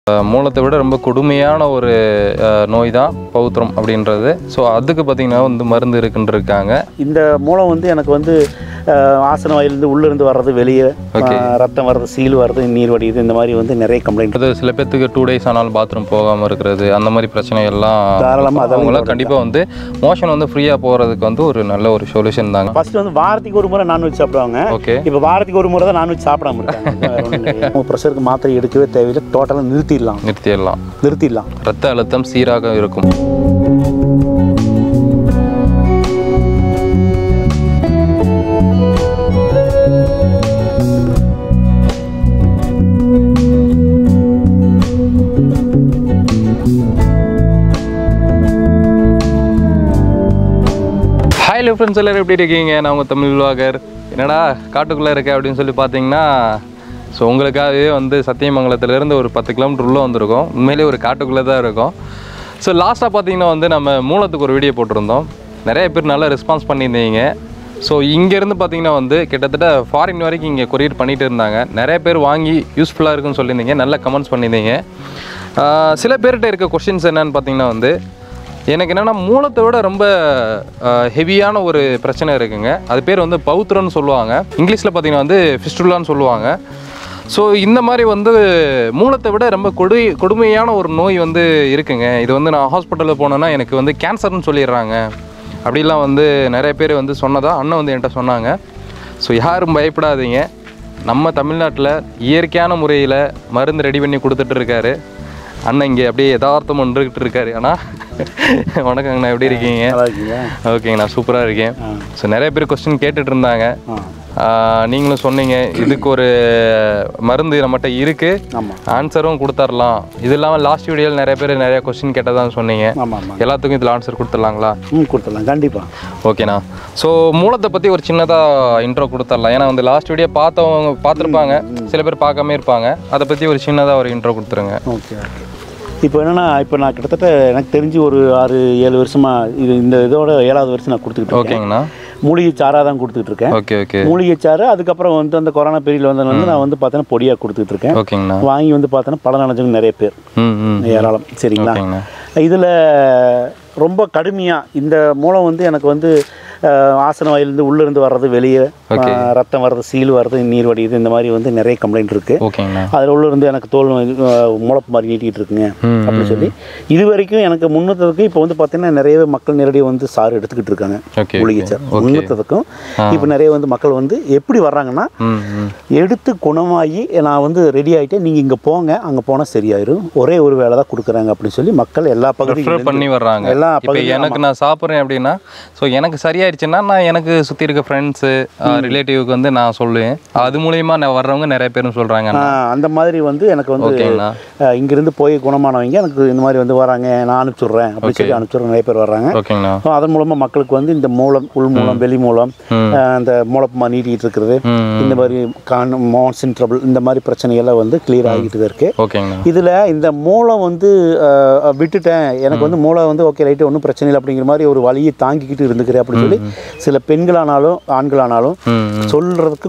மூலத்தை விட ரொம்ப கொடுமையான ஒரு நோய் தான் பௌத்திரம் அப்படின்றது. ஸோ அதுக்கு பார்த்திங்கன்னா வந்து மருந்து இருக்குன்னு இருக்காங்க. இந்த மூலம் வந்து எனக்கு வந்து ஆசன வாயிலிருந்து உள்ளிருந்து வர்றது, வெளியே ரத்தம் வர்றது, சீல் வர்றது, நீர் வடியுது, இந்த மாதிரி வந்து நிறைய கம்ப்ளைண்ட். அது சில பேர்த்துக்கு 2 days ஆனாலும் பாத்ரூம் போகாமல் இருக்கிறது, அந்த மாதிரி பிரச்சனைகள்லாம் தாராளமாக அவங்களாம் கண்டிப்பாக வந்து மோஷன் வந்து ஃப்ரீயாக போகிறதுக்கு வந்து ஒரு நல்ல ஒரு சொல்யூஷன் தாங்க. ஃபர்ஸ்ட் வந்து வாரத்துக்கு ஒரு முறை நான்வெஜ் சாப்பிடுவாங்க. ஓகே, இப்போ வாரத்துக்கு ஒரு முறை தான் நான்வெஜ் சாப்பிடாம இருக்காங்க. ப்ரெஷருக்கு மாத்திரை எடுக்கவே தேவையில்லை, டோட்டலாக நிறுத்திடலாம். ரத்த அழுத்தம் சீராக இருக்கும். ஹலோ ஃப்ரெண்ட்ஸ், எல்லோரும் எப்படி இருக்கீங்க? நான் உங்கள் தமிழ் விலாகர். என்னடா காட்டுக்குள்ளே இருக்க அப்படின்னு சொல்லி பார்த்தீங்கன்னா, ஸோ உங்களுக்காகவே வந்து சத்தியமங்கலத்துலேருந்து ஒரு 10 கிலோமீட்டர் உள்ளே வந்திருக்கோம். உண்மையிலே ஒரு காட்டுக்குள்ளே தான் இருக்கும். ஸோ லாஸ்ட்டாக பார்த்தீங்கன்னா வந்து நம்ம மூலத்துக்கு ஒரு வீடியோ போட்டிருந்தோம். நிறைய பேர் நல்லா ரெஸ்பான்ஸ் பண்ணியிருந்தீங்க. ஸோ இங்கேருந்து பார்த்தீங்கன்னா வந்து கிட்டத்தட்ட ஃபாரின் வரைக்கும் இங்கே கொரியர் பண்ணிகிட்டு இருந்தாங்க. நிறைய பேர் வாங்கி யூஸ்ஃபுல்லாக இருக்குன்னு சொல்லியிருந்தீங்க, நல்ல கமெண்ட்ஸ் பண்ணியிருந்தீங்க. சில பேர்கிட்ட இருக்க கொஷின்ஸ் என்னென்னு பார்த்தீங்கன்னா வந்து, எனக்கு என்னென்னா மூலத்தை விட ரொம்ப ஹெவியான ஒரு பிரச்சனை இருக்குங்க. அது பேர் வந்து பௌத்திரம்னு சொல்லுவாங்க. இங்கிலீஷில் பார்த்தீங்கன்னா வந்து ஃபிஸ்டுலான்னு சொல்லுவாங்க. ஸோ இந்த மாதிரி வந்து மூலத்தை விட ரொம்ப கொடுமையான ஒரு நோய் வந்து இருக்குங்க. இது வந்து நான் ஹாஸ்பிட்டலில் போனேன்னா எனக்கு வந்து கேன்சர்னு சொல்லிடுறாங்க அப்படிலாம் வந்து நிறைய பேர் வந்து சொன்னதா அண்ணன் வந்து என்கிட்ட சொன்னாங்க. ஸோ யாரும் பயப்படாதீங்க. நம்ம தமிழ்நாட்டில் இயற்கையான முறையில் மருந்து ரெடி பண்ணி கொடுத்துட்ருக்காரு அண்ணன். இங்கே அப்படியே யதார்த்தம் வந்துக்கிட்டு இருக்காரு. ஆனால் வணக்கங்கண்ணா, எப்படி இருக்கீங்க? ஓகேங்கண்ணா, சூப்பராக இருக்கேன். ஸோ நிறைய பேர் கொஸ்டின் கேட்டுட்டு இருந்தாங்க. நீங்களும் சொன்னீங்க இதுக்கு ஒரு மருந்து நம்மகிட்ட இருக்குது, ஆன்சரும் கொடுத்துடலாம். இது இல்லாமல் லாஸ்ட் வீடியோவில் நிறைய பேர் நிறைய கொஸ்டின் கேட்டதான் சொன்னீங்க. எல்லாத்துக்கும் இதில் ஆன்சர் கொடுத்துடலாங்களா? கொடுத்துடலாம், கண்டிப்பாக. ஓகேண்ணா. ஸோ மூலத்தை பற்றி ஒரு சின்னதாக இன்ட்ரோ கொடுத்துடலாம். ஏன்னா வந்து லாஸ்ட் வீடியோ பார்த்துருப்பாங்க, சில பேர் பார்க்காம இருப்பாங்க. அதை பற்றி ஒரு சின்னதாக ஒரு இன்ட்ரோ கொடுத்துருங்க. ஓகே. இப்போ என்னென்னா, இப்போ நான் கிட்டத்தட்ட எனக்கு தெரிஞ்சு ஒரு 6-7 வருஷமாக இந்த இதோட 7வது வருஷம் நான் கொடுத்துக்கிட்டு. ஓகேங்கண்ணா. மூலிகை சாராக தான் கொடுத்துட்டு இருக்கேன். ஓகே. மூலிகை சாறு வந்து அந்த கொரோனா பீரியட்ல வந்து நான் வந்து பார்த்தீங்கன்னா பொடியாக கொடுத்துட்டு இருக்கேன். ஓகேங்கண்ணா. வாங்கி வந்து பார்த்தீங்கன்னா பலன் அடைஞ்சவங்க நிறைய பேர், ஏராளம். சரிங்களா? இதில் ரொம்ப கடுமையாக இந்த மூலம் வந்து எனக்கு வந்து ஆசன வாயிலிருந்து உள்ளிருந்து வர்றது, வெளியே ரத்தம் வர்றது, சீல் வர்றது, நீர் வடியுது, இந்த மாதிரி வந்து நிறைய கம்ப்ளைண்ட் இருக்குது. அதில் உள்ளிருந்து எனக்கு தோல் முளைப்பு மாதிரி நீட்டிகிட்டு இருக்குங்க அப்படின்னு சொல்லி இது வரைக்கும் எனக்கு முன்னத்துக்கும் இப்போ வந்து பார்த்தீங்கன்னா நிறையவே மக்கள் நேரடியாக வந்து சாறு எடுத்துக்கிட்டு இருக்காங்க. மூலிகை சார் முன்னத்துக்கும் இப்போ நிறைய வந்து மக்கள் வந்து எப்படி வர்றாங்கன்னா, எடுத்து குணமாகி நான் வந்து ரெடி ஆகிட்டேன், நீங்கள் இங்கே போங்க, அங்கே போனால் சரியாயிரும், ஒரே ஒரு வேலை தான் கொடுக்குறாங்க அப்படின்னு சொல்லி மக்கள் எல்லா பகுதியும் பண்ணி வர்றாங்க. எல்லா பகுதியும் எனக்கு நான் சாப்பிட்றேன் அப்படின்னா, ஸோ எனக்கு சரியாயிடுச்சுன்னா நான் எனக்கு சுற்றி இருக்க ஃப்ரெண்ட்ஸு ரிலேட்டிவ்க்கு வந்து நான் சொல்லுவேன். அது மூலியமாக நான் வர்றவங்க நிறைய பேரும் சொல்கிறாங்க. அந்த மாதிரி வந்து எனக்கு வந்து இங்கிருந்து போய் குணமானவங்க எனக்கு இந்த மாதிரி வந்து வராங்க, நான் அனுப்பிச்சுட்றேன் அப்படின்னு சொல்லி அனுப்பிச்சுட்றேன். நிறைய பேர் வர்றாங்க. ஓகேங்களா. அதன் மூலமாக மக்களுக்கு வந்து இந்த மூலம், உள் மூலம், வெளி மூலம், அந்த மூலப்பமா நீட்டிகிட்டு இருக்கிறது, இந்த மாதிரி மான்சன் ட்ரபிள், இந்த மாதிரி பிரச்சனைகள்லாம் வந்து கிளியர் ஆகிட்டு தான் இருக்கு. ஓகேங்களா. இதில் இந்த மூலம் வந்து விட்டுட்டேன், எனக்கு வந்து மூளை வந்து ஓகே ரைட்டு ஒன்றும் பிரச்சனை இல்லை அப்படிங்கிற மாதிரி ஒரு வழியை தாங்கிக்கிட்டு இருந்துக்கிறேன் அப்படின்னு சொல்லி சில பெண்களானாலும் ஆண்களானாலும் சொல்றதுக்கு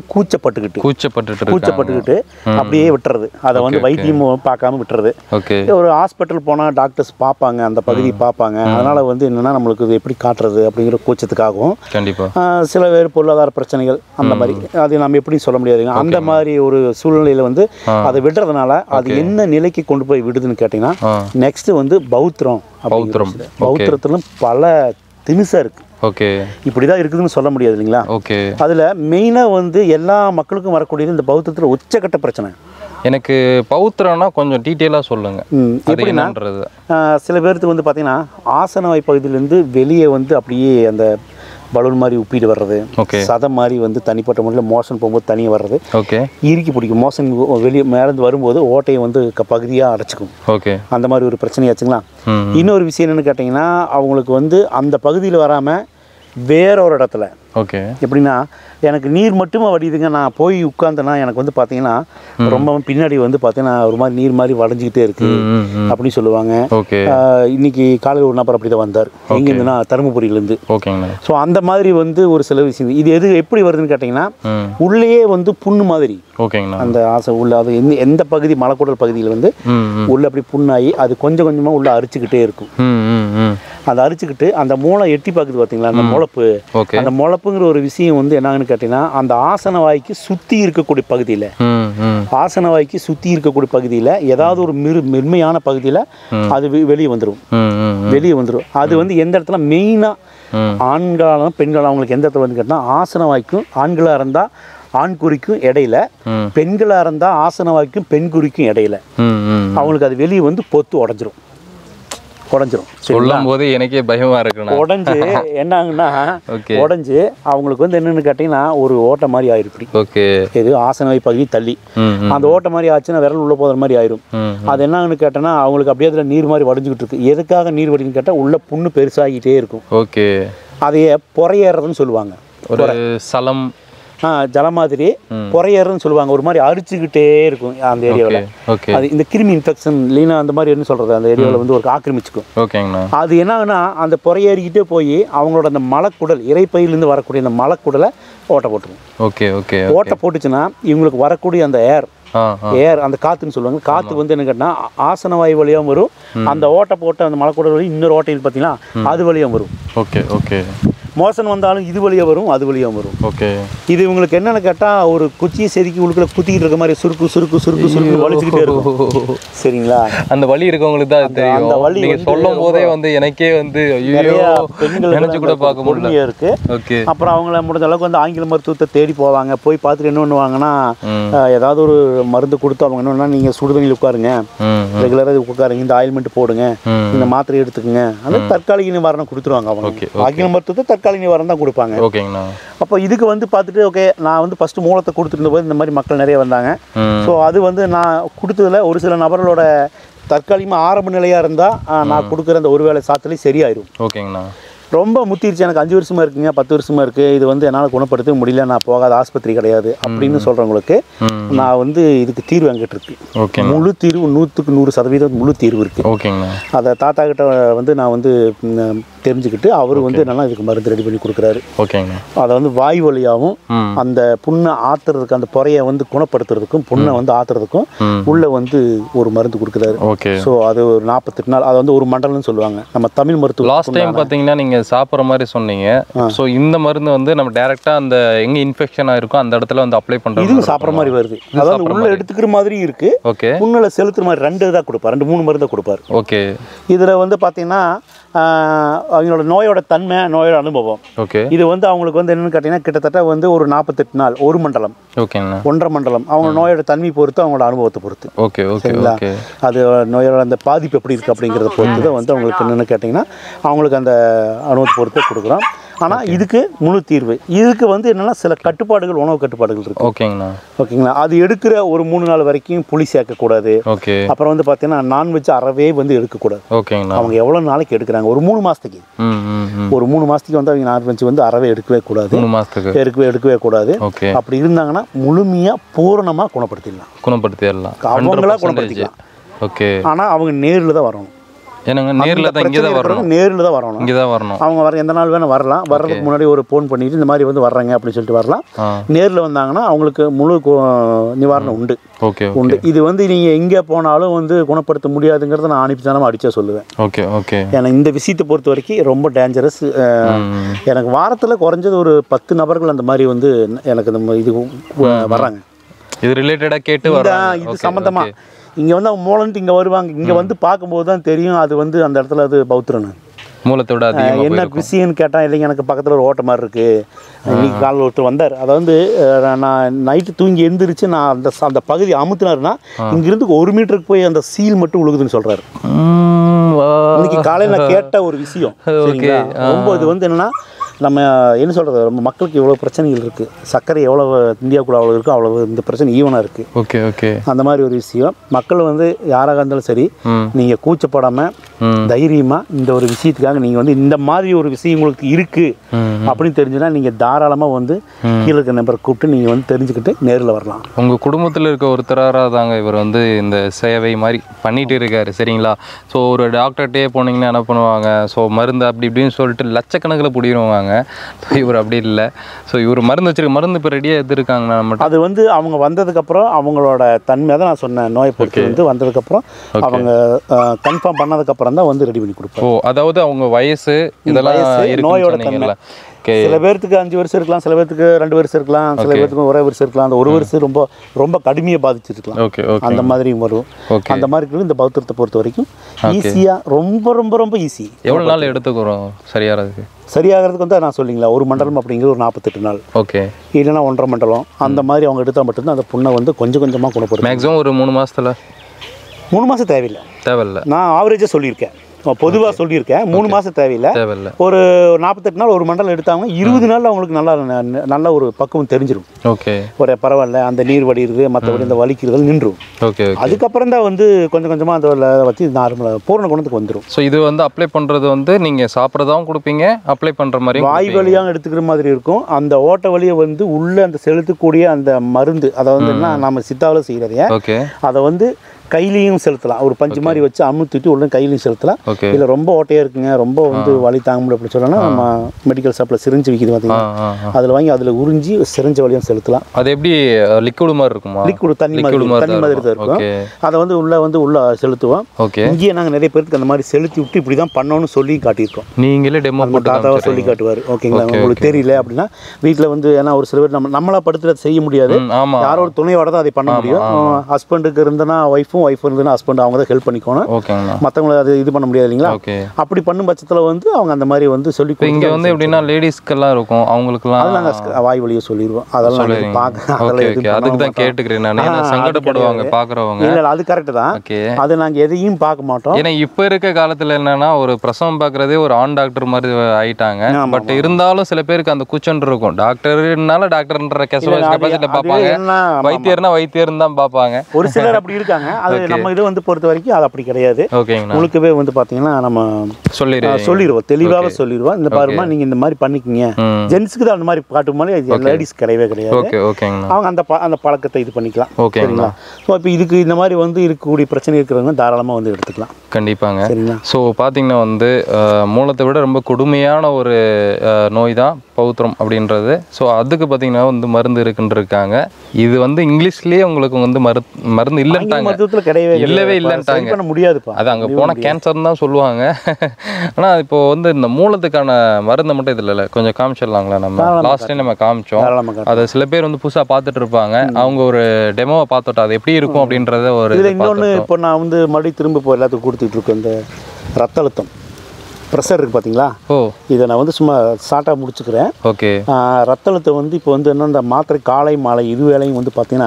கூச்சப்பட்டுக்கிட்டு அப்படியே விட்டுறது. அதை வந்து வைத்தியம் பார்க்காம விட்டுறது. ஒரு ஹாஸ்பிட்டல் போனால் டாக்டர்ஸ் பார்ப்பாங்க, அந்த பகுதி பார்ப்பாங்க. அதனால வந்து என்னன்னா நம்மளுக்கு இது எப்படி காட்டுறது அப்படிங்கிற கூச்சத்துக்காகவும் சில பேர் பொருளாதார பிரச்சனைகள் அந்த மாதிரி அது நம்ம எப்படி சொல்ல முடியாதுங்க. அந்த மாதிரி ஒரு சூழ்நிலையில வந்து அதை விடுறதுனால அது என்ன நிலைக்கு கொண்டு போய் விடுதுன்னு கேட்டீங்கன்னா, நெக்ஸ்ட் வந்து பௌத்திரத்திலும் பல திமிசா இருக்கு. ஓகே, இப்படிதான் இருக்குதுன்னு சொல்ல முடியாது இல்லைங்களா? ஓகே. அதுல மெயினா வந்து எல்லா மக்களுக்கும் வரக்கூடிய இந்த பௌத்திரத்துல உச்சக்கட்ட பிரச்சனை. எனக்கு பௌத்திரம்னா கொஞ்சம் டீட்டெயிலாக சொல்லுங்க. எப்படின்னா, சில பேருக்கு வந்து பார்த்தீங்கன்னா ஆசன வாய் பகுதியிலேருந்து வெளியே வந்து அப்படியே அந்த பலூன் மாதிரி உப்பிட்டு வர்றது, சதம் மாதிரி வந்து தனிப்பட்ட முறையில் மோஷன் போகும்போது தனியாக வர்றது, இறுக்கி பிடிக்கும். மோஷன் வெளியே மேலேருந்து வரும்போது ஓட்டையை வந்து பகுதியாக அடைச்சிக்கும். அந்த மாதிரி ஒரு பிரச்சனையாச்சுங்களா. இன்னொரு விஷயம் என்னென்னு கேட்டிங்கன்னா, அவங்களுக்கு வந்து அந்த பகுதியில் வராமல் வேற ஒரு இடத்துல ஓகே. எப்படின்னா எனக்கு நீர் மட்டுமே வடியுதுங்க, நான் போய் உட்கார்ந்தேன்னா எனக்கு வந்து பார்த்தீங்கன்னா ரொம்ப பின்னாடி வந்து பார்த்தீங்கன்னா ஒரு மாதிரி நீர் மாதிரி வளைஞ்சிக்கிட்டே இருக்கு அப்படின்னு சொல்லுவாங்க. ஓகே. இன்னைக்கு காலையில் ஒரு நபர் அப்படி தான் வந்தார். எங்கேருந்துன்னா தருமபுரியிலேருந்து. ஓகேங்கண்ணா. ஸோ அந்த மாதிரி வந்து ஒரு சில விஷயம் இது எப்படி வருதுன்னு கேட்டிங்கன்னா உள்ளேயே வந்து புண்ணு மாதிரி. ஓகேங்கண்ணா. அந்த ஆசை உள்ள அது எந்த பகுதி மலைக்குடல் பகுதியில் வந்து உள்ள அப்படி புண்ணாகி அது கொஞ்சம் கொஞ்சமாக உள்ள அரிச்சுக்கிட்டே இருக்கும். அதை அரிச்சுக்கிட்டு அந்த மூளை எட்டி பார்க்குது பார்த்தீங்களா, அந்த முளப்பு. அந்த முளப்புங்கிற ஒரு விஷயம் வந்து என்னன்னு கேட்டிங்கன்னா அந்த ஆசன வாய்க்கு சுற்றி இருக்கக்கூடிய பகுதியில் ஆசன வாய்க்கு சுற்றி இருக்கக்கூடிய பகுதியில் ஏதாவது ஒரு மென்மையான பகுதியில் அது வெளியே வந்துடும். அது வந்து எந்த இடத்துல மெயினாக ஆண்களாலும் பெண்களாலும் அவங்களுக்கு எந்த இடத்துல வந்து கேட்டால் ஆசன வாய்க்கும் ஆண்களாக இருந்தால் ஆண் குறிக்கும் இடையில, பெண்களாக இருந்தால் ஆசன வாய்க்கும் பெண் குறிக்கும் இடையில அவங்களுக்கு அது வெளியே வந்து பொத்து உடஞ்சிரும். சொல்லும் போது எனக்கே பயமா இருக்கு. உடஞ்சு என்னாங்கன்னா உடஞ்சு அவங்களுக்கு வந்து என்னன்னு கேட்டீங்கன்னா ஒரு ஓட்ட மாதிரி ஆயிருக்கு. ஓகே. இது ஆசனவை பகுதி தள்ளி அந்த ஓட்ட மாதிரி ஆச்சுன்னா விரல் உள்ள போகிற மாதிரி ஆயிரும். அது என்னன்னு கேட்டோன்னா அவங்களுக்கு அப்படியே அதில் நீர் மாதிரி வடிஞ்சுக்கிட்டு இருக்கு. எதுக்காக நீர் வடின்னு கேட்டால் உள்ள புண்ணு பெருசாகிட்டே இருக்கும். ஓகே. அதையே பொறையேறதுன்னு சொல்லுவாங்க. ஒரு சலம் ஜலம் மாதிரி பொறையேறதுன்னு சொல்லுவாங்க. ஒரு மாதிரி அரிச்சுக்கிட்டே இருக்கும் அந்த ஏரியாவில். அது இந்த கிருமி இன்ஃபெக்ஷன் இல்லைன்னா அந்த மாதிரி என்ன சொல்கிறது அந்த ஏரியாவில் வந்து ஒரு ஆக்கிரமிச்சுக்கும். அது என்னன்னா அந்த பொறையேறிக்கிட்டே போய் அவங்களோட அந்த மலக்குடல் இறைப்பையிலேருந்து வரக்கூடிய அந்த மலக்குடலை ஓட்ட போட்டுரும். ஓகே. ஓட்ட போட்டுச்சுன்னா இவங்களுக்கு வரக்கூடிய அந்த ஏர் அந்த காற்றுன்னு சொல்லுவாங்க. காற்று வந்து என்ன கேட்டால் ஆசன வாயு வழியாகவும் வரும். அந்த ஓட்டை போட்ட அந்த மலக்குடல் வழி இன்னொரு ஓட்டையில் பார்த்தீங்கன்னா அது வழியாகவும் வரும். ஓகே. மோசன் வந்தாலும் இது வழியாக வரும், அது வழியாக வரும். ஓகே. இது இவங்களுக்கு என்னென்னு கேட்டால் ஒரு குச்சியை செதுக்கி உள்ளுக்குள்ள குத்திக்கிட்டு இருக்க மாதிரி சுருக்கு வலிச்சுக்கிட்டே இருக்கும். சரிங்களா? அந்த வலி இருக்கவங்களுக்கு தான் தெரியும். அந்த வலி சொல்லும் போதே வந்து எனக்கே வந்து பெண்கள் நினைச்சு கூட பார்க்க முடியல இருக்கு. ஓகே. அப்புறம் அவங்கள முடிஞ்ச அளவுக்கு வந்து ஆங்கில மருத்துவத்தை தேடி போவாங்க. போய் பார்த்துட்டு என்ன பண்ணுவாங்கன்னா ஏதாவது ஒரு மருந்து கொடுத்து அவங்க என்னன்னா நீங்கள் சுடுதண்ணியில் உட்காருங்க, ரெகுலராக உட்காருங்க, இந்த ஆயில்மெண்ட் போடுங்க, இந்த மாத்திரை எடுத்துக்கோங்க, அது தற்காலிக நிவாரணம் கொடுத்துருவாங்க. அவங்க ஆங்கில மருத்துவத்தை தற்காலிக நிவாரணம் தான் கொடுப்பாங்க. ஓகேங்கண்ணா. அப்போ இதுக்கு வந்து பார்த்துட்டு ஓகே நான் வந்து ஃபஸ்ட்டு மூலத்தை கொடுத்துருந்த போது இந்த மாதிரி மக்கள் நிறைய வந்தாங்க. ஸோ அது வந்து நான் கொடுத்ததில் ஒரு சில நபர்களோட தற்காலிகமாக ஆரம்ப நிலையாக இருந்தால் நான் கொடுக்குற அந்த ஒரு வேளை சாத்திலே சரியாயிடும். ஓகேங்கண்ணா. ரொம்ப முத்திருச்சு, எனக்கு 5 வருஷமாக இருக்குங்க, 10 வருஷமாக இருக்குது, இது வந்து என்னால் குணப்படுத்த முடியல, நான் போகாத ஆஸ்பத்திரி கிடையாது அப்படின்னு சொல்கிறவங்களுக்கு நான் வந்து இதுக்கு தீர்வு என்கிட்ட இருக்கு. ஓகே. முழு தீர்வு 100க்கு 100% முழு தீர்வு இருக்குது. ஓகேங்க. அதை தாத்தா கிட்ட வந்து நான் வந்து தெரிஞ்சுக்கிட்டு அவர் வந்து என்னன்னா இதுக்கு மருந்து ரெடி பண்ணி கொடுக்குறாரு. ஓகேங்க. அதை வந்து வாய் வழியாகவும் அந்த புண்ணை ஆத்துறதுக்கு அந்த பொறையை வந்து குணப்படுத்துறதுக்கும் புண்ணை வந்து ஆத்துறதுக்கும் உள்ள வந்து ஒரு மருந்து கொடுக்குறாரு. ஓகே. ஸோ அது ஒரு 48 நாள், அது வந்து ஒரு மண்டலம்னு சொல்லுவாங்க. நம்ம தமிழ் மருத்துவம் லாஸ்ட் டைம் பார்த்தீங்கன்னா நீங்கள் சாப்பிட்ற மாதிரி சொன்னீங்க. ஸோ இந்த மருந்து வந்து நம்ம டேரெக்டாக அந்த எங்கே இன்ஃபெக்ஷன் ஆயிருக்கோ அந்த இடத்துல வந்து அப்ளை பண்ணுறது. இது சாப்பிட்ற மாதிரி வருது, அதாவது உள்ள எடுத்துக்கிற மாதிரி இருக்கு. ஓகே. புண்ணில் செலுத்துற மாதிரி 2 இதாக கொடுப்பார், 2-3 மருந்து கொடுப்பார். ஓகே. இதில் வந்து பார்த்தீங்கன்னா அவங்களோட நோயோட தன்மை, நோயோட அனுபவம். ஓகே. இது வந்து அவங்களுக்கு வந்து என்னன்னு கேட்டீங்கன்னா கிட்டத்தட்ட வந்து ஒரு 48 நாள், ஒரு மண்டலம். ஓகேங்க. 1.5 மண்டலம். அவங்க நோயோட தன்மை பொறுத்து, அவங்களோட அனுபவத்தை பொறுத்து. ஓகே. சரிங்களா? அது நோயோட அந்த பாதிப்பு எப்படி இருக்குது அப்படிங்கிறத பொறுத்து தான் வந்து அவங்களுக்கு என்னென்னு கேட்டிங்கன்னா அவங்களுக்கு அந்த அனுபவத்தை பொறுத்து கொடுக்குறோம். ஆனால் இதுக்கு முழு தீர்வு. இதுக்கு வந்து என்னென்னா சில கட்டுப்பாடுகள், உணவு கட்டுப்பாடுகள் இருக்குது. ஓகேங்களா? அது எடுக்கிற ஒரு 3 நாள் வரைக்கும் புளி சேர்க்கக்கூடாது. ஓகே. அப்புறம் வந்து பார்த்தீங்கன்னா நான்வெஜ் அறவே வந்து எடுக்கக்கூடாது. ஓகேங்களா? அவங்க எவ்வளோ நாளைக்கு எடுக்கிறாங்க, ஒரு 3 மாதத்துக்கு, ஒரு 3 மாதத்துக்கு வந்து அவங்க நான்வெஜ் வந்து அறவே எடுக்கவே கூடாது. 3 மாதத்துக்கு எடுக்கவே கூடாது. அப்படி இருந்தாங்கன்னா முழுமையாக பூரணமாக குணப்படுத்திடலாம். அவங்களா குணப்படுத்திக்கலாம். ஓகே. ஆனால் அவங்க நேரில் தான் வரணும். என்னங்க நேரில் தான் இங்கே தான் வரணும். நேரில் தான் வரணும். இங்கே தான் வரணும். அவங்க வர எந்த நாள் வேணால் வரலாம். வர்றதுக்கு முன்னாடி ஒரு ஃபோன் பண்ணிட்டு இந்த மாதிரி வந்து வர்றாங்க அப்படின்னு சொல்லிட்டு வரலாம். நேரில் வந்தாங்கன்னா அவங்களுக்கு முழு நிவாரணம் உண்டு. ஓகே. உண்டு. இது வந்து நீங்கள் எங்கே போனாலும் வந்து குணப்படுத்த முடியாதுங்கிறத நான் அனுப்பிச்சாலும் அடிச்சா சொல்லுவேன். ஓகே. ஏன்னா இந்த விஷயத்தை பொறுத்த வரைக்கும் ரொம்ப டேஞ்சரஸ். எனக்கு வாரத்தில் குறைஞ்சது ஒரு 10 நபர்கள் அந்த மாதிரி வந்து எனக்கு இந்த இது வர்றாங்க. இது ரிலேட்டடாக கேட்டு இது சம்மந்தமாக இங்கே வந்து அவங்க மூலன்ட்டு இங்கே வருவாங்க. இங்கே வந்து பார்க்கும்போது தான் தெரியும் அது வந்து அந்த இடத்துல அது பௌத்திரன்னு மூலத்தோட என்ன விஷயம்னு கேட்டால் இல்லைங்க எனக்கு பக்கத்தில் ஒரு ஓட்ட மாதிரி இருக்குது. இன்னைக்கு காலையில் ஒருத்தர் வந்தார். அதை வந்து நான் நைட்டு தூங்கி எழுந்திரிச்சு நான் அந்த பகுதி அமுத்தினாருன்னா இங்கிருந்து 1 மீட்டருக்கு போய் அந்த சீல் மட்டும் உழுகுதுன்னு சொல்கிறாரு. இன்னைக்கு காலையில் நான் கேட்ட ஒரு விஷயம். ரொம்ப இது வந்து என்னென்னா நம்ம என்ன சொல்கிறது, நம்ம மக்களுக்கு எவ்வளோ பிரச்சனைகள் இருக்குது, சர்க்கரை எவ்வளோ இந்தியாவுக்குள்ள அவ்வளோ இருக்கோ அவ்வளோ இந்த பிரச்சனை ஈவனாக இருக்குது. Okay okay. அந்த மாதிரி ஒரு விஷயம் மக்கள் வந்து யாராக இருந்தாலும் சரி, நீங்கள் கூச்சப்படாமல் தைரியமாக இந்த ஒரு விஷயத்துக்காக நீங்கள் வந்து இந்த மாதிரி ஒரு விஷயம் உங்களுக்கு இருக்குது அப்படின்னு தெரிஞ்சுன்னா நீங்கள் தாராளமாக வந்து கீழே இருக்க நம்பரை கூப்பிட்டு நீங்கள் வந்து தெரிஞ்சுக்கிட்டு நேரில் வரலாம். உங்கள் குடும்பத்தில் இருக்க ஒருத்தராக தாங்க இவர் வந்து இந்த சேவை மாதிரி பண்ணிகிட்டு இருக்காரு, சரிங்களா? ஸோ ஒரு டாக்டர்கிட்டே போனீங்கன்னா என்ன பண்ணுவாங்க, ஸோ மருந்து அப்படி இப்படின்னு சொல்லிட்டு லட்சக்கணக்கில் பிடிடுவாங்க. இவர் அப்படி இல்லை. ஸோ இவர் மருந்து வச்சிருக்க மருந்து இப்போ ரெடியாக எடுத்துருக்காங்கண்ணா மட்டும். அது வந்து அவங்க வந்ததுக்கப்புறம் அவங்களோட தன்மை தான் நான் சொன்னேன், நோயை பொறுத்து வந்து வந்ததுக்கப்புறம் அவங்க கன்ஃபார்ம் பண்ணதுக்கப்புறம் தான் வந்து ரெடி பண்ணி கொடுப்போம். ஓ, அதாவது அவங்க வயசு இதெல்லாம் நோயோட தன்மை. சில பேர்த்துக்கு 5 வருஷம் இருக்கலாம், சில பேர்த்துக்கு 2 வருஷம் இருக்கலாம், சில பேர்த்துக்கு 1 வருஷம் இருக்கலாம், அந்த 1 வருஷம் ரொம்ப ரொம்ப கடுமையாக பாதிச்சிருக்கலாம். அந்த மாதிரியும் வரும். அந்த மாதிரி இந்த பௌத்திரத்தை பொறுத்த வரைக்கும் ஈஸியாக ரொம்ப ரொம்ப ரொம்ப ஈஸி. எவ்வளோ நாள் எடுத்துக்கிறோம் சரியாகிறதுக்கு? சரியாகிறதுக்கு வந்து நான் சொல்லிங்களா, ஒரு மண்டலம் அப்படிங்கிறது ஒரு 48 நாள். ஓகே. இல்லைன்னா 1.5 மண்டலம் அந்த மாதிரி அவங்க எடுத்தால் மட்டும்தான் அந்த புண்ணை வந்து கொஞ்சம் கொஞ்சமாக குணப்படும். மேக்ஸிமம் ஒரு 3 மாதத்தில். 3 மாதம் தேவையில்லை. நான் ஆவரேஜாக சொல்லியிருக்கேன், பொதுவாக சொல்லியிருக்கேன். 3 மாதம் தேவையில்லை. ஒரு 48 நாள் ஒரு மண்டலம் எடுத்தாங்க, 20 நாள் அவங்களுக்கு நல்ல ஒரு பக்குவம் தெரிஞ்சிடும். ஓகே. ஒரு பரவாயில்ல, அந்த நீர் வடிகிறது மற்றபடி இந்த வலிக்கிறது நின்றும். ஓகே. அதுக்கப்புறம் தான் வந்து கொஞ்சம் கொஞ்சமாக அந்த வச்சு நார்மலாக பூரண குணத்துக்கு வந்துடும். ஸோ இது வந்து அப்ளை பண்ணுறது வந்து நீங்கள் சாப்பிட்றதாவும் கொடுப்பீங்க, அப்ளை பண்ணுற மாதிரி வாய் வழியாக எடுத்துக்கிற மாதிரி இருக்கும். அந்த ஓட்ட வழியை வந்து உள்ளே அந்த செலுத்தக்கூடிய அந்த மருந்து, அதை வந்து என்ன நம்ம சித்தாவில் செய்கிறதைய ஓகே அதை வந்து கையிலையும் செலுத்தலாம். ஒரு பஞ்சு மாதிரி வச்சு அமுத்திட்டு உடனே கையிலையும் செலுத்தலாம். இல்லை ரொம்ப ஓட்டையாக இருக்குங்க, ரொம்ப வந்து வலி தாங்க முடியல அப்படி சொல்லணும்னா நம்ம மெடிக்கல் ஷாப்பில் சிரிஞ்சு விற்கிது பார்த்தீங்கன்னா, அதில் வாங்கி அதில் உறிஞ்சி சிரிஞ்ச வழியும் செலுத்தலாம். அது எப்படி லிக்விட் மாதிரி இருக்குமா? லிக்விட் தண்ணி மாதிரி தான் இருக்கும். அதை வந்து உள்ள செலுத்துவோம். இங்கேயே நாங்கள் நிறைய பேருக்கு அந்த மாதிரி செலுத்தி விட்டு இப்படி தான் பண்ணணும்னு சொல்லி காட்டியிருக்கோம். நீங்களே டெமோ போட்டு தாத்தாவை சொல்லி காட்டுவார். ஓகேங்களா? உங்களுக்கு தெரியல அப்படின்னா வீட்டில் வந்து, ஏன்னா ஒரு சில பேர் நம்மளா படுத்துறது செய்ய முடியாது, யாரோ ஒரு துணையோட தான் அதை பண்ண முடியும். ஹஸ்பண்டுக்கு இருந்தனா ஒய்ஃபும், ஒய்ஃப் இருந்ததுன்னா ஹஸ்பண்ட், அவங்க தான் ஹெல்ப் பண்ணிக்கணும். மற்றவங்களை அது இது பண்ண முடியாது இல்லைங்களா? அப்படி பண்ணும் பட்சத்தில் வந்து அவங்க அந்த மாதிரி வந்து சொல்லி இங்கே வந்து எப்படின்னா லேடிஸ்க்கெல்லாம் இருக்கும், அவங்களுக்குலாம் அது நாங்கள் வாய் வழியை சொல்லிடுவோம். அதெல்லாம் அதுக்கு தான் கேட்டுக்கிறேன் நான், சங்கடப்படுவாங்க பார்க்குறவங்க. இல்லை அது கரெக்டு தான். அது நாங்கள் எதையும் பார்க்க மாட்டோம். ஏன்னா இப்போ இருக்க காலத்தில் என்னன்னா ஒரு பிரசவம் பார்க்குறதே ஒரு ஆண் டாக்டர் மாதிரி ஆயிட்டாங்க. பட் இருந்தாலும் சில பேருக்கு அந்த கூச்சன் இருக்கும். டாக்டர்னால டாக்டர்ன்ற கெப்பாசிட்டியில் பார்ப்பாங்க, வைத்தியர்னா வைத்தியர்னு தான் பார்ப்பாங்க. ஒரு சிலர் அப்படி இருக்காங்க. அது நம்ம இது வந்து பொறுத்த வரைக்கும் அது அப்படி கிடையாது. உங்களுக்கவே வந்து பார்த்தீங்கன்னா நம்ம சொல்லிடுவோம், தெளிவாக சொல்லிடுவோம். இந்த பாருமா நீங்கள் இந்த மாதிரி பண்ணிக்கிங்க. ஜென்ஸுக்கு தான் அந்த மாதிரி காட்டும் போது லேடிஸ் கிடையவே கிடையாது. அவங்க அந்த பழக்கத்தை இது பண்ணிக்கலாம். சரிங்களா? ஸோ இப்போ இதுக்கு இந்த மாதிரி வந்து இருக்கக்கூடிய பிரச்சனை இருக்கிறவங்க தாராளமாக வந்து எடுத்துக்கலாம். கண்டிப்பாங்க. சரிங்களா? ஸோ பார்த்தீங்கன்னா வந்து மூலத்தை விட ரொம்ப கொடுமையான ஒரு நோய் தான் பௌத்திரம் அப்படின்றது. ஸோ அதுக்கு பார்த்தீங்கன்னா வந்து மருந்து இருக்குன்னு இருக்காங்க. இது வந்து இங்கிலீஷ்லேயே உங்களுக்கு வந்து மருந்து இல்லைன்ட்டாங்க, இல்லவே இல்லைன்ட்டாங்க, முடியாதுப்பா. அது அங்கே போனால் கேன்சர்னு தான் சொல்லுவாங்க. ஆனால் இப்போ வந்து இந்த மூலத்துக்கான மருந்தை மட்டும் இதில் இல்லை, கொஞ்சம் காமிச்சிடலாங்களா? நம்ம லாஸ்ட் டைம் நம்ம காமிச்சோம். அதை சில பேர் வந்து புதுசாக பார்த்துட்டு இருப்பாங்க, அவங்க ஒரு டெமோவை பார்த்துட்டோம் அது எப்படி இருக்கும் அப்படின்றத ஒரு இன்னொன்று. இப்போ நான் வந்து மறுபடியும் திரும்ப இப்போ எல்லாத்துக்கும் கொடுத்துட்டு இருக்கேன். இந்த ரத்த அழுத்தம், ப்ரெஷர் இருக்குது பார்த்தீங்களா? இதை நான் வந்து சும்மா ஷார்ட்டாக முடிச்சுக்கிறேன். ஓகே. ரத்த அழுத்தம் வந்து இப்போ வந்து என்ன, இந்த மாத்திரை காலை மாலை இரு வேளையும் வந்து பார்த்தீங்கன்னா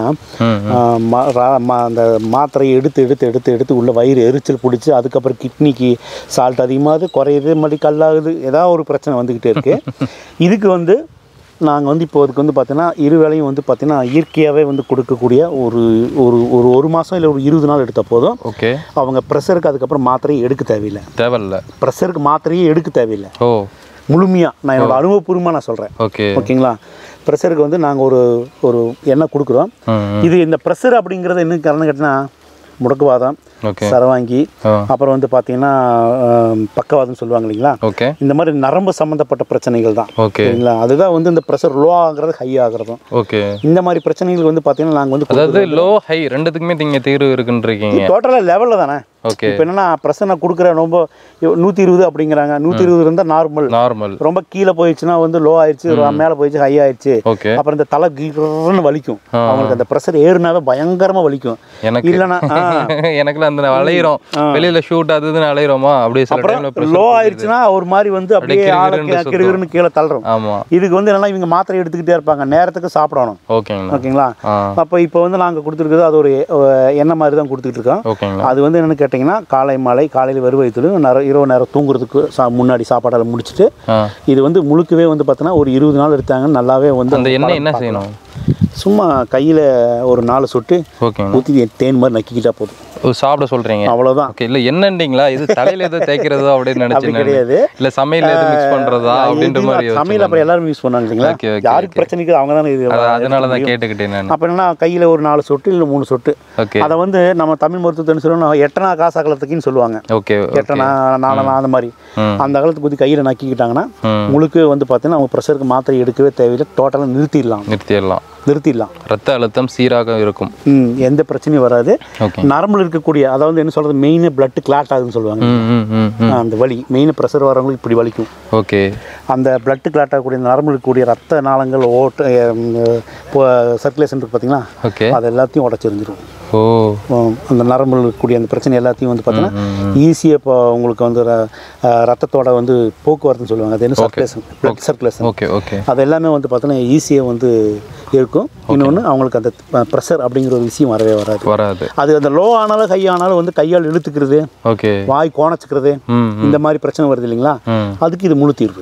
அந்த மாத்திரையை எடுத்து உள்ள வயிறு எரிச்சல் பிடிச்சி, அதுக்கப்புறம் கிட்னிக்கு சால்ட் அதிகமாகுது, குறையுது, மறுபடி கல்லாகுது, ஏதாவது ஒரு பிரச்சனை வந்துக்கிட்டே இருக்குது. இதுக்கு வந்து நாங்கள் வந்து இப்போ அதுக்கு வந்து பார்த்தீங்கன்னா இரு வேளையும் வந்து பார்த்தீங்கன்னா இயற்கையாகவே வந்து கொடுக்கக்கூடிய ஒரு மாதம் இல்லை ஒரு 20 நாள் எடுத்த போதும். ஓகே. அவங்க ப்ரெஷருக்கு அதுக்கப்புறம் மாத்திரையை எடுக்க தேவையில்லை. ப்ரெஷருக்கு மாத்திரையே எடுக்க தேவையில்லை. முழுமையாக நான் என்னோட அனுபவபூர்வமாக நான் சொல்கிறேன். ஓகேங்களா? ப்ரெஷருக்கு வந்து நாங்கள் ஒரு எண்ணெய் கொடுக்குறோம். இது இந்த ப்ரெஷர் அப்படிங்கிறது என்ன காரணம் கேட்டிங்கன்னா, முடக்குவாதம், சரவாங்கி, அப்புறம் வந்து பார்த்தீங்கன்னா பக்கவாதம் சொல்லுவாங்க இல்லைங்களா? இந்த மாதிரி நரம்பு சம்மந்தப்பட்ட பிரச்சனைகள் தான். சரிங்களா? அதுதான் வந்து இந்த ப்ரெஷர் லோ ஆகிறது, ஹை ஆகிறதும். இந்த மாதிரி பிரச்சனைகள் வந்து பார்த்தீங்கன்னா நாங்கள் வந்து அதாவது லோ ஹை ரெண்டுத்துக்குமே நீங்கள் தீர்வு இருக்குன்றீங்க. டோட்டலாக லெவலில் தானே. இப்போ என்னன்னா ப்ரெஷர் நான் கொடுக்குறேன் ரொம்ப 120 அப்படிங்கிறாங்க. 120 இருந்தால் நார்மல். ரொம்ப கீழே போயிடுச்சுன்னா வந்து லோ ஆயிடுச்சு, மேலே போயிடுச்சு ஹை ஆயிடுச்சு. அப்புறம் இந்த தலை கீழன்னு வலிக்கும். அவங்களுக்கு அந்த ப்ரெஷர் ஏறுனாவே பயங்கரமாக வலிக்கும். இல்லைன்னா எனக்குலாம் அந்த அலையிறோம் வெளியில ஷூட் அது இதுன்னு அலையிறோமா அப்படியே சில டைம்ல லோ ஆயிடுச்சுன்னா ஒரு மாதிரி வந்து அப்படியே கிடுகிடுன்னு கீழே தள்ளுறோம். ஆமா, இதுக்கு வந்து என்னன்னா இவங்க மாத்திரை எடுத்துக்கிட்டே இருப்பாங்க, நேரத்துக்கு சாப்பிடணும். ஓகேங்களா? அப்போ இப்போ வந்து நாங்கள் கொடுத்துருக்குறது அது ஒரு எண்ணெய் மாதிரி தான் கொடுத்துட்டு இருக்கோம். அது வந்து என்னன்னு கேட்டிங்கன்னா காலை மாலை, காலையில் வெறும் வயிற்றுலையும் இரவு நேரம் தூங்குறதுக்கு முன்னாடி சாப்பாடெல்லாம் முடிச்சுட்டு இது வந்து முழுக்கவே வந்து பார்த்தீங்கன்னா ஒரு 20 நாள் எடுத்தாங்கன்னு நல்லாவே வந்து அந்த எண்ணெய் என்ன செய்யணும்? சும்மா கையில் ஒரு 4 சொட்டு ஊற்றி தேன் மாதிரி நக்கிக்கிட்டா போதும். சாப்பிட சொல்றீங்க அவ்வளவுதான். இல்ல என்னன்றீங்களா இது தலையில ஏதோ தேய்க்கிறதோ அப்படின்னு நினைச்சேன். கிடையாது, இல்ல சமையல் ஏதோ மிக்ஸ் பண்றதா அப்படின்ற மாதிரி. சமையல் அப்புறம் எல்லாரும் யூஸ் பண்ணாங்க இல்லைங்களா, யாருக்கு பிரச்சனைக்கு அவங்க தானே இது. அதனால தான் கேட்டுக்கிட்டேன் நான். அப்ப என்னன்னா கையில ஒரு 4 சொட்டு இல்ல 3 சொட்டு, அதை வந்து நம்ம தமிழ் மருத்துவத்தை சொல்லுவோம் எட்டனா காசாகலத்துக்குன்னு சொல்லுவாங்க. எட்டனா 4 அந்த மாதிரி அந்த காலத்துக்கு ஊற்றி கையில நக்கிக்கிட்டாங்கன்னா முழுக்க வந்து பார்த்தீங்கன்னா அவங்க ப்ரெஷருக்கு மாத்திரை எடுக்கவே தேவையில்லை, டோட்டலாக நிறுத்திடலாம். ரத்த அழுத்தம் சீராக இருக்கும், எந்த பிரச்சனையும் வராது. நரம்புல இருக்கக்கூடிய அதாவது என்ன சொல்றது மெயின் பிளட் கிளாட் ஆகுதுன்னு சொல்லுவாங்க. அந்த வலி மெயின் ப்ரெஷர் வரவங்களுக்கு இப்படி வலிக்கும். ஓகே, அந்த பிளட் கிளாட் ஆகக்கூடிய நரம்புல இருக்கக்கூடிய ரத்த நாளங்கள் சர்க்குலேஷன் இருக்கு பார்த்தீங்களா, அது எல்லாத்தையும் உடச்சிருந்துடும். அந்த நரம்புல இருக்கக்கூடிய அந்த பிரச்சனை எல்லாத்தையும் வந்து பார்த்தீங்கன்னா ஈஸியாக இப்போ உங்களுக்கு வந்து ரத்தத்தோட வந்து போக்குவரத்துன்னு சொல்லுவாங்க. அது என்ன சர்க்குலேஷன், பிளட் சர்க்குலேஷன், அது எல்லாமே வந்து பார்த்தீங்கன்னா ஈஸியாக வந்து இருக்கும். இன்னொன்று அவங்களுக்கு அந்த ப்ரெஷர் அப்படிங்கிற ஒரு விஷயம் வரவே வராது. அது அந்த லோ ஆனாலும் ஹை ஆனாலும் வந்து கையால் இழுத்துக்கிறது, வாய் கோணச்சுக்கிறது, இந்த மாதிரி பிரச்சனை வருது இல்லைங்களா, அதுக்கு இது முழு தீர்வு.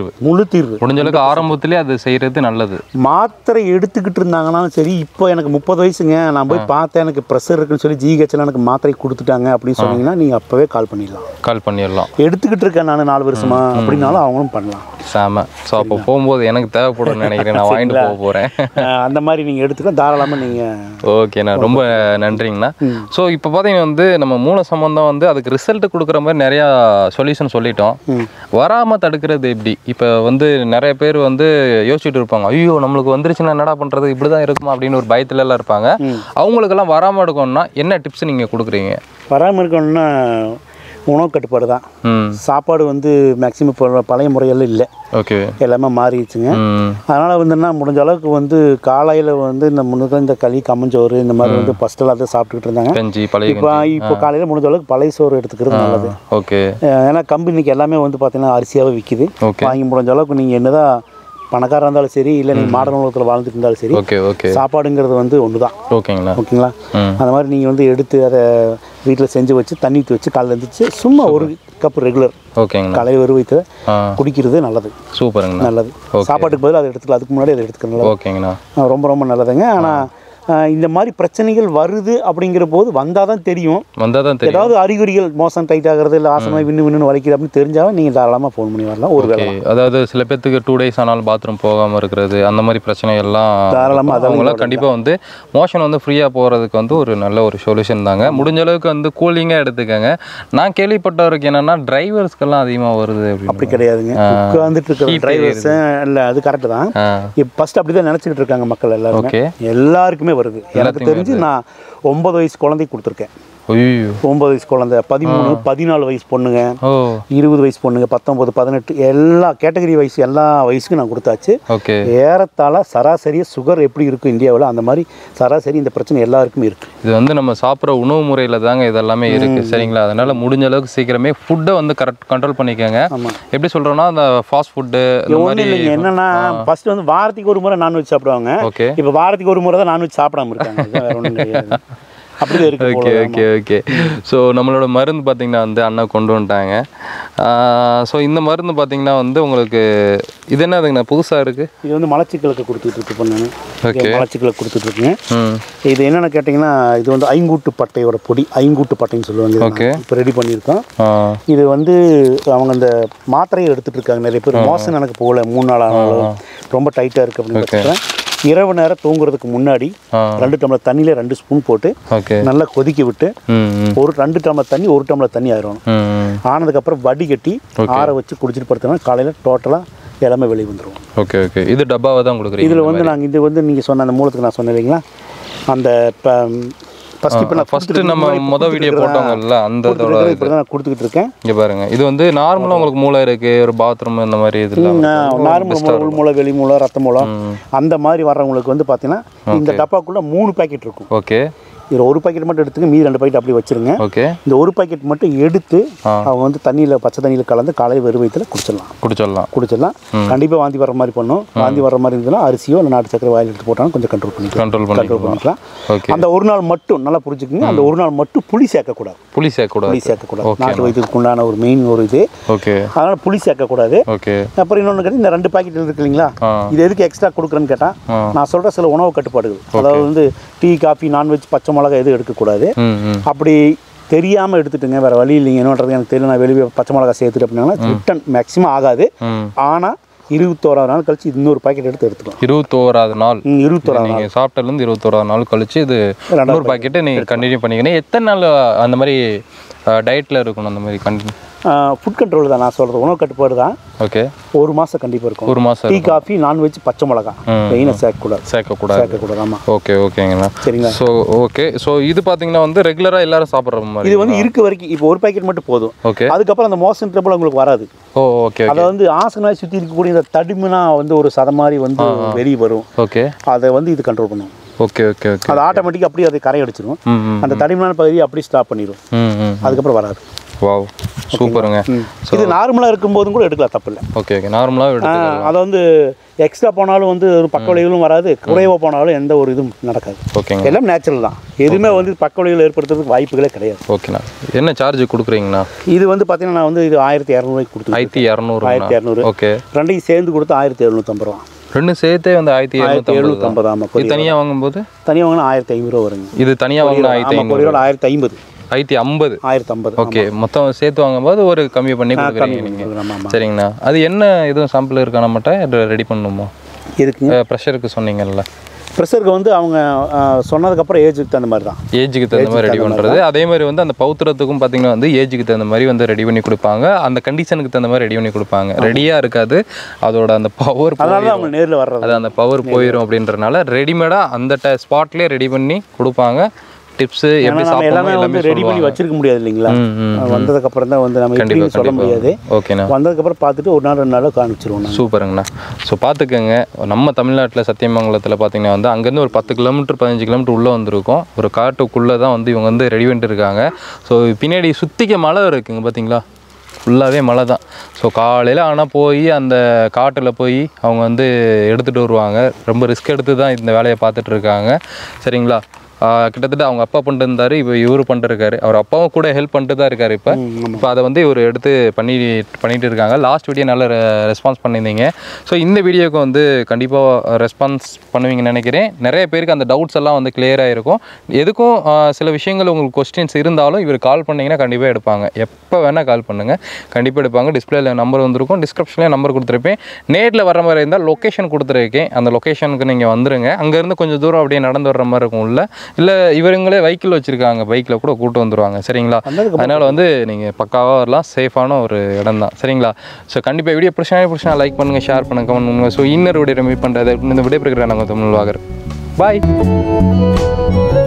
முடிஞ்ச அளவுக்கு ஆரம்பத்திலே அது செய்யறது நல்லது. மாத்திரை எடுத்துக்கிட்டு இருந்தாங்கன்னாலும் சரி, இப்போ எனக்கு 30 வயசுங்க, நான் போய் பார்த்தேன் எனக்கு ப்ரெஷர் இருக்குன்னு சொல்லி ஜிஹெச்ல எனக்கு மாத்திரை கொடுத்துட்டாங்க அப்படின்னு சொன்னீங்கன்னா நீங்கள் அப்போவே கால் பண்ணிடலாம். எடுத்துக்கிட்டு இருக்கேன் நான் 4 வருஷமா அப்படின்னாலும் அவங்களும் பண்ணலாம். சாம. ஸோ அப்போ போகும்போது எனக்கு தேவைப்படும் நினைக்கிறேன், நான் வாங்கிட்டு போகிறேன். அந்த மாதிரி நீங்கள் எடுத்துக்கலாம் தாராளமாக நீங்கள். ஓகேண்ணா, ரொம்ப நன்றிங்கண்ணா. ஸோ இப்போ பார்த்தீங்கன்னா வந்து நம்ம மூல சம்பந்தம் வந்து அதுக்கு ரிசல்ட் கொடுக்குற மாதிரி நிறையா சொல்யூஷன் சொல்லிட்டோம். வராமல் தடுக்கிறது எப்படி? இப்போ வந்து நிறைய பேர் வந்து யோசிச்சுட்டு இருப்பாங்க, ஐயோ நம்மளுக்கு வந்துருச்சுன்னா என்னடா பண்ணுறது, இப்படி தான் இருக்குமா அப்படின்னு ஒரு பயத்துல எல்லாம் இருப்பாங்க. அவங்களுக்கெல்லாம் வராமல் இருக்கணும்னா என்ன டிப்ஸ் நீங்கள் கொடுக்குறீங்க? வராமல் இருக்கணும்னா உணவு கட்டுப்பாடு தான். சாப்பாடு வந்து மேக்ஸிமம் இப்போ பழைய முறையெல்லாம் இல்லை, எல்லாமே மாறிடுச்சுங்க. அதனால் வந்துன்னா முடிஞ்ச அளவுக்கு வந்து காலையில் வந்து இந்த முன்னுக்கு இந்த களி கம்மஞ்சோறு இந்த மாதிரி வந்து ஃபஸ்ட்டெல்லாம் அதை சாப்பிட்டுக்கிட்டு இருந்தாங்க. இப்போ காலையில் முடிஞ்ச அளவுக்கு பழைய சோறு எடுத்துக்கிறது நல்லது. ஏன்னா கம்பெனிக்கு எல்லாமே வந்து பார்த்தீங்கன்னா அரிசியாகவே விற்கிது. வாங்கி முடிஞ்ச அளவுக்கு நீங்கள் என்னதான் பணக்காரா இருந்தாலும் சரி, இல்லை நீங்கள் மாடர்ன் உலகத்தில் வாழ்ந்துட்டு இருந்தாலும் சரி, சாப்பாடுங்கிறது வந்து ஒன்று தான். ஓகேங்களா? அந்த மாதிரி நீங்கள் வந்து எடுத்து அதை வீட்டில் செஞ்சு வச்சு தண்ணி ஊற்றி வச்சு காலையில் எழுந்திரிச்சு சும்மா ஒரு கப் ரெகுலர் காலையில் வெறும் வைத்து குடிக்கிறது நல்லது. சூப்பருங்க, நல்லது. சாப்பாட்டுக்கு பதில் அதை எடுத்துக்கலாம், அதுக்கு முன்னாடி அதை எடுத்துக்கலாம். ஓகேங்கண்ணா, ரொம்ப ரொம்ப நல்லதுங்க. ஆனால் இந்த மாதிரி பிரச்சனைகள் வருது அப்படிங்கிற போது வந்தால் தான் தெரியும். ஏதாவது அறிகுறிகள் மோசம் டைட் ஆகிறது இல்லை ஆசனமாக விண்ணு வலிக்குது அப்படின்னு தெரிஞ்சாலும் நீங்கள் தாராளமாக ஃபோன் பண்ணி வரலாம். ஒரு வேலை அதாவது சில பேர்த்துக்கு 2 days ஆனாலும் பாத்ரூம் போகாமல் இருக்கிறது, அந்த மாதிரி பிரச்சனைகள்லாம் தாராளமாக அதெல்லாம் கண்டிப்பாக வந்து மோஷன் வந்து ஃப்ரீயாக போகிறதுக்கு வந்து ஒரு நல்ல ஒரு சொல்யூஷன் தாங்க. முடிஞ்ச அளவுக்கு வந்து கூலிங்காக எடுத்துக்கங்க. நான் கேள்விப்பட்டவருக்கு என்னென்னா டிரைவர்ஸ்க்கெல்லாம் அதிகமாக வருது. அப்படி கிடையாதுங்க, உட்காந்துட்டு இருக்கிற டிரைவர்ஸ் இல்லை, அது கரெக்டு தான். இப்போ ஃபஸ்ட் அப்படி தான் நினச்சிக்கிட்டு இருக்காங்க மக்கள் எல்லாருக்குமே வருது. எனக்கு தெரிஞ்சு நான் 9 வயசு குழந்தைக்கு கொடுத்துருக்கேன். 9 வயசு குழந்தை, 13, 14 வயசு பொண்ணுங்க, 20 வயசு பொண்ணுங்க, 19, 18 எல்லா கேட்டகரி வயசு எல்லா வயசுக்கும் நான் கொடுத்தாச்சு. ஏறத்தாழ சராசரியா சுகர் எப்படி இருக்கும் இந்தியாவில் அந்த மாதிரி சராசரி இந்த பிரச்சனை எல்லாருக்குமே இருக்கு. இது வந்து நம்ம சாப்பிட்ற உணவு முறையில் தாங்க இதெல்லாமே இருக்கு, சரிங்களா? அதனால முடிஞ்ச அளவுக்கு சீக்கிரமே ஃபுட்டை வந்து கரெக்ட் கண்ட்ரோல் பண்ணிக்கோங்க. எப்படி சொல்றோம்னா அந்த ஃபாஸ்ட் ஃபுட்டு இல்லைங்க, என்னன்னா ஃபர்ஸ்ட் வந்து வாரத்துக்கு ஒரு முறை நான்வெஜ் சாப்பிடுவாங்க. இப்போ வாரத்துக்கு ஒரு முறை தான் நான்வெஜ் சாப்பிடாம இருக்காங்க. ஓகே. ஸோ நம்மளோட மருந்து பார்த்தீங்கன்னா வந்து அண்ணா கொண்டு வந்துட்டாங்க. ஸோ இந்த மருந்து பார்த்தீங்கன்னா வந்து உங்களுக்கு இது என்னதுங்கண்ணா புதுசாக இருக்குது? இது வந்து மலச்சிக்கலுக்கு கொடுத்துட்டு இருக்கு பொண்ணு. மலச்சிக்கலுக்கு கொடுத்துட்டு இருக்குங்க. இது என்னென்னு கேட்டிங்கன்னா இது வந்து ஐங்கூட்டு பட்டையோட பொடி, ஐங்கூட்டு பட்டைன்னு சொல்லுவாங்க. இப்போ ரெடி பண்ணியிருக்கோம். இது வந்து அவங்க இந்த மாத்திரையை எடுத்துகிட்டு இருக்காங்க நிறைய பேர். மோசம் எனக்கு போகல 3 நாள் ஆனாலும் ரொம்ப டைட்டாக இருக்குது அப்படின்னு பார்த்துக்கிறேன். இரவு நேரம் தூங்குறதுக்கு முன்னாடி 2 டம்ளர் தண்ணியில 2 ஸ்பூன் போட்டு நல்லா கொதிக்க விட்டு ஒரு 2 டம்ளர் தண்ணி 1 டம்ளர் தண்ணி ஆயிரும். ஆனதுக்கப்புறம் வடிகட்டி ஆற வச்சு குடிச்சிட்டு படுத்தோம்னா காலையில் டோட்டலாக எல்லாமே வெளியே வந்துடும். ஓகே. இது டப்பாவை தான் கொடுக்குறீங்க? இதில் வந்து நாங்கள் இது வந்து நீங்கள் சொன்ன அந்த மூலத்துக்கு நான் சொன்னேன் இல்லைங்களா, அந்த ஃபர்ஸ்ட் நம்ம முதல் வீடியோ போட்டோங்கல்ல அந்த இதோட இப்படி தான் நான் கொடுத்துக்கிட்டு இருக்கேன். இங்கே பாருங்க, இது வந்து நார்மலாக உங்களுக்கு மூளை இருக்கு, ஒரு பாத்ரூம் இந்த மாதிரி இதில் நார்மல் மூளை, உள் மூளை, வெளி மூளை, ரத்த மூளை அந்த மாதிரி வர்றவங்களுக்கு வந்து பார்த்தீங்கன்னா இந்த டப்பாக்குள்ள 3 பேக்கெட் இருக்கும். ஓகே. இதில் ஒரு பாக்கெட் மட்டும் எடுத்துங்க, மீதி 2 பாக்கெட் அப்படியே வச்சுருங்க. ஓகே. இந்த ஒரு பாக்கெட் மட்டும் எடுத்து அவங்க வந்து தண்ணியில் பச்சை தண்ணியில் கலந்து காலையில் வெறும் வயிற்றில் குடிச்சிடலாம். கண்டிப்பாக வாந்தி வர மாதிரி பண்ணும். வாந்தி வர மாதிரி இருந்ததுன்னா அரிசியோ இல்லை நாட்டு சக்கரை வாயில் எடுத்து போட்டாலும் கொஞ்சம் கண்ட்ரோல் பண்ணிக்கலாம். அந்த ஒரு நாள் மட்டும் நல்லா புரிஞ்சுக்குங்க. அந்த ஒரு நாள் மட்டும் புளி சேர்க்கக்கூடாது. புளி சேர்க்கக்கூடாது. நாட்டு வைத்தியத்துக்கு உண்டான ஒரு மெயின் ஒரு இது. அதனால் புளி சேர்க்கக்கூடாது. அப்புறம் இன்னொன்று கேட்டால் இந்த 2 பாக்கெட் இருக்கு இல்லைங்களா, இது எதுக்கு எக்ஸ்ட்ரா கொடுக்குறேன்னு கேட்டால் நான் சொல்கிற சில உணவு கட்டுப்பாடுகள், அதாவது வந்து டீ காஃபி நான்வெஜ் பச்சை மிளகா எதுவும் எடுக்கக்கூடாது. அப்படி தெரியாமல் எடுத்துட்டுங்க, வேறு வழி இல்லைங்க, என்னன்றது எனக்கு தெரியல, நான் வெளியே பச்சை மிளகா சேர்த்துட்டு அப்படின்னா ரிட்டன் மேக்ஸிமம் ஆகாது. ஆனால் 21ஆவது நாள் கழிச்சு இன்னொரு பாக்கெட் எடுத்துக்கலாம். 21ஆவது நாள் நீங்கள் சாப்பிட்டதுலேருந்து 21ஆவது நாள் கழிச்சு இது இன்னொரு பாக்கெட்டு நீங்கள் கண்டினியூ பண்ணிக்கணும். எத்தனை நாள் அந்த மாதிரி டயட்டில் இருக்கணும்? அந்த மாதிரி கண்டினியூ ஃபுட் கண்ட்ரோல் தான் நான் சொல்கிறது, உணவு கட்டுப்பாடு தான். ஓகே. 1 மாதம் கண்டிப்பாக இருக்கும். 1 மாதம். டீ காஃபி நான்வெஜ் பச்சை மிளகா மெயினாக சேர்க்கக்கூடாது. ஆமாம். ஓகேங்கண்ணா. சரிங்களா. So okay. ஸோ இது பார்த்தீங்கன்னா வந்து ரெகுலராக எல்லாரும் சாப்பிட்ற மாதிரி இது வந்து இருக்க வரைக்கும் இப்போ ஒரு பாக்கெட் மட்டும் போதும். ஓகே. அதுக்கப்புறம் அந்த மோஷன் ட்ரபிள் உங்களுக்கு வராது. ஓகே. அதை வந்து ஆசனாய் சுற்றி இருக்கக்கூடிய இந்த தடிமனா வந்து ஒரு சத மாதிரி வந்து வெளியே வரும். ஓகே. அதை வந்து இது கண்ட்ரோல் பண்ணும். ஓகே. அது ஆட்டோமேட்டிக்காக அப்படியே அதை கரை அடிச்சிடும். அந்த தடிமனான பகுதியை அப்படியே ஸ்டாப் பண்ணிடும். அதுக்கப்புறம் வராது. வாவ், சூப்பருங்க. இது நார்மலாக இருக்கும்போதும் கூட எடுக்கலாம், தப்பு இல்லை. ஓகே. நார்மலாக எடுத்துக்கலாம். அதை வந்து எக்ஸ்ட்ரா போனாலும் வந்து ஒரு பக்க விளைவுகளும் வராது, குறைவாக போனாலும் எந்த ஒரு இதுவும் நடக்காது. ஓகேங்க. எல்லாம் நேச்சுரல் தான். எதுவுமே வந்து பக்க விளைவுகள் ஏற்படுத்துறதுக்கு வாய்ப்புகளே கிடையாது. ஓகேண்ணா. என்ன சார்ஜ் கொடுக்குறீங்கண்ணா? இது வந்து பார்த்தீங்கன்னா நான் வந்து இது 1200 கொடுத்து 1200. ஓகே. ரெண்டையும் சேர்ந்து கொடுத்து 1750 ரூபா. ரெண்டும் சேர்த்தே வந்து 1750. ஆமாம். இது தனியாக வாங்கும்போது வாங்கினா 1500 ரூபா வருங்க. இது தனியாக வாங்கினா 1550. 1050. ஓகே. மொத்தம் சேர்த்து வாங்கும்போது ஒரு கம்மி பண்ணி கொடுக்குறீங்க நீங்கள். சரிங்கண்ணா. அது என்ன எதுவும் சாம்பிள் இருக்கா நம்மகிட்ட ரெடி பண்ணணுமா? எதுக்கு? ப்ரெஷருக்கு சொன்னீங்கல்ல. ப்ரெஷருக்கு வந்து அவங்க சொன்னதுக்கப்புறம் ஏஜுக்கு தகுந்த மாதிரி தான். ஏஜுக்கு தகுந்த மாதிரி ரெடி பண்ணுறது. அதே மாதிரி வந்து அந்த பௌத்திரத்துக்கும் பார்த்தீங்கன்னா வந்து ஏஜுக்கு தகுந்த மாதிரி வந்து ரெடி பண்ணி கொடுப்பாங்க. அந்த கண்டிஷனுக்கு தகுந்த மாதிரி ரெடி பண்ணி கொடுப்பாங்க. ரெடியாக இருக்காது, அதோட அந்த பவர், அதனால அவங்க நேரில் வர்றது, அது அந்த பவர் போயிடும் அப்படின்றனால ரெடிமேடாக அந்த ஸ்பாட்லேயே ரெடி பண்ணி கொடுப்பாங்க. டிப்ஸு எப்படி சாப்பிடணும் எல்லாமே வந்து ரெடி பண்ணி வச்சிருக்க முடியாது இல்லைங்களா. வந்ததுக்கப்புறம் தான் வந்து நம்ம எப்படி சொல்ல முடியாது. ஓகேண்ணா. வந்ததுக்கப்புறம் பார்த்துட்டு ஒரு நாள் 2 நாள் காமிச்சிருவோம். சூப்பருங்கண்ணா. ஸோ பார்த்துக்கோங்க, நம்ம தமிழ்நாட்டில் சத்தியமங்கலத்தில் பார்த்தீங்கன்னா வந்து அங்கேருந்து ஒரு 10 கிலோமீட்டர் 15 கிலோமீட்டர் உள்ளே வந்திருக்கோம். ஒரு காட்டுக்குள்ளே தான் வந்து இவங்க வந்து ரெடி பண்ணிட்டு இருக்காங்க. ஸோ பின்னாடி சுற்றிக்க மலை இருக்குங்க பார்த்தீங்களா, ஃபுல்லாகவே மலை தான். ஸோ காலையில் ஆனால் போய் அந்த காட்டில் போய் அவங்க வந்து எடுத்துகிட்டு வருவாங்க. ரொம்ப ரிஸ்க் எடுத்து தான் இந்த வேலையை பார்த்துட்ருக்காங்க. சரிங்களா. கிட்டத்தட்ட அவங்க அப்பா பண்ணிட்டு இருந்தார், இப்போ இவர் பண்ணிட்டுருக்காரு. அவர் அப்பாவும் கூட ஹெல்ப் பண்ணிட்டு தான் இருக்கார். இப்போ அதை வந்து இவர் எடுத்து பண்ணிட்டு இருக்காங்க. லாஸ்ட் வீடியோ நல்ல ரெஸ்பான்ஸ் பண்ணியிருந்தீங்க. ஸோ இந்த வீடியோவுக்கு வந்து கண்டிப்பாக ரெஸ்பான்ஸ் பண்ணுவீங்கன்னு நினைக்கிறேன். நிறைய பேருக்கு அந்த டவுட்ஸ் எல்லாம் வந்து கிளியராக இருக்கும். எதுக்கும் சில விஷயங்கள் உங்களுக்கு கொஸ்டின்ஸ் இருந்தாலும் இவர் கால் பண்ணிங்கன்னா கண்டிப்பாக எடுப்பாங்க. எப்போ வேணால் கால் பண்ணுங்கள், கண்டிப்பாக எடுப்பாங்க. டிஸ்பிளேல நம்பர் வந்திருக்கும், டிஸ்கிரிப்ஷன்லேயே நம்பர் கொடுத்துருப்பேன். நேரில் வர மாதிரி இருந்தால் லொக்கேஷன் கொடுத்துருக்கேன், அந்த லொக்கேஷனுக்கு நீங்கள் வந்துடுங்க. அங்கேருந்து கொஞ்சம் தூரம் அப்படியே நடந்து வர்ற மாதிரி இருக்கும். இல்லை இவங்களே வெஹிக்கிள் வச்சுருக்காங்க, பைக்கில் கூட கூட்டு வந்துடுவாங்க. சரிங்களா. அதனால் வந்து நீங்கள் பக்காவாக வரலாம், சேஃபான ஒரு இடம் தான். சரிங்களா. ஸோ கண்டிப்பாக வீடியோ பிடிச்சா லைக் பண்ணுங்கள், ஷேர் பண்ணுங்கள், கமெண்ட் பண்ணுங்கள். ஸோ இன்னொரு வீடியோ மீட் பண்ணுறது இந்த விடைபெறுகிறேன். நாங்கள் தமிழ் வாகர். பாய்.